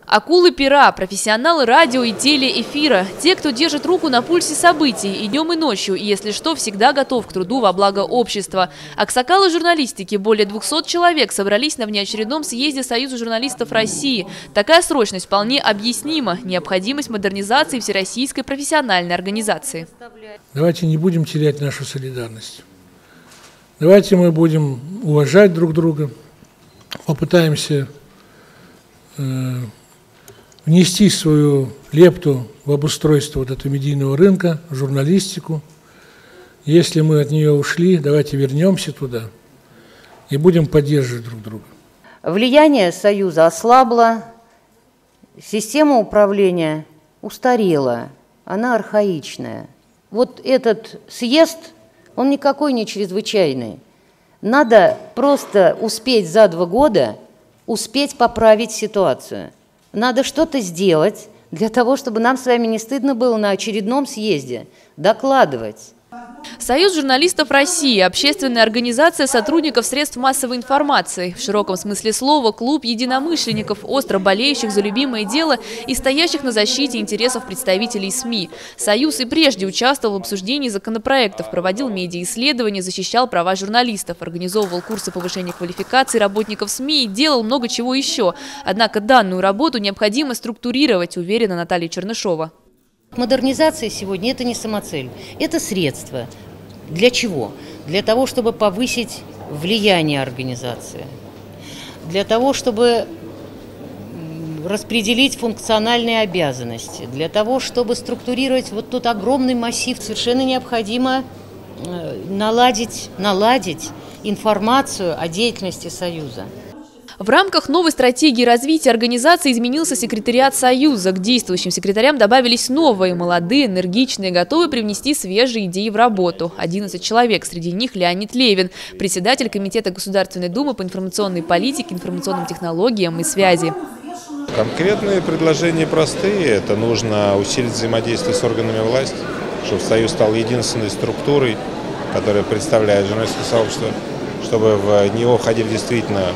Акулы-пера, профессионалы радио и телеэфира. Те, кто держит руку на пульсе событий и днем, и ночью, и, если что, всегда готов к труду во благо общества. Аксакалы журналистики, более 200 человек, собрались на внеочередном съезде Союза журналистов России. Такая срочность вполне объяснима. Необходимость модернизации всероссийской профессиональной организации. Давайте не будем терять нашу солидарность. Давайте мы будем уважать друг друга, попытаемся внести свою лепту в обустройство вот этого медийного рынка, в журналистику. Если мы от нее ушли, давайте вернемся туда и будем поддерживать друг друга. Влияние Союза ослабло, система управления устарела, она архаичная. Вот этот съезд, он никакой не чрезвычайный. Надо просто успеть за 2 года, успеть поправить ситуацию. Надо что-то сделать для того, чтобы нам с вами не стыдно было на очередном съезде докладывать. Союз журналистов России – общественная организация сотрудников средств массовой информации. В широком смысле слова – клуб единомышленников, остро болеющих за любимое дело и стоящих на защите интересов представителей СМИ. Союз и прежде участвовал в обсуждении законопроектов, проводил медиаисследования, защищал права журналистов, организовывал курсы повышения квалификации работников СМИ и делал много чего еще. Однако данную работу необходимо структурировать, уверена Наталья Чернышова. Модернизация сегодня – это не самоцель, это средство. Для чего? Для того, чтобы повысить влияние организации, для того, чтобы распределить функциональные обязанности, для того, чтобы структурировать вот тот огромный массив. Совершенно необходимо наладить информацию о деятельности Союза. В рамках новой стратегии развития организации изменился секретариат Союза. К действующим секретарям добавились новые, молодые, энергичные, готовые привнести свежие идеи в работу. 11 человек, среди них Леонид Левин, председатель Комитета Государственной Думы по информационной политике, информационным технологиям и связи. Конкретные предложения простые. Это нужно усилить взаимодействие с органами власти, чтобы Союз стал единственной структурой, которая представляет журналистское сообщество, чтобы в него входили действительно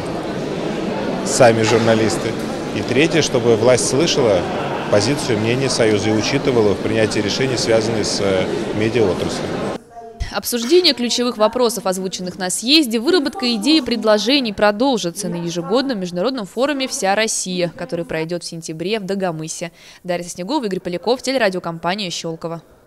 сами журналисты. И третье, чтобы власть слышала позицию, мнение Союза и учитывала в принятии решений, связанных с медиаотраслью. Обсуждение ключевых вопросов, озвученных на съезде, выработка идей и предложений продолжится на ежегодном международном форуме «Вся Россия», который пройдет в сентябре в Дагомысе. Дарья Снегова, Игорь Поляков, телерадиокомпания «Щелково».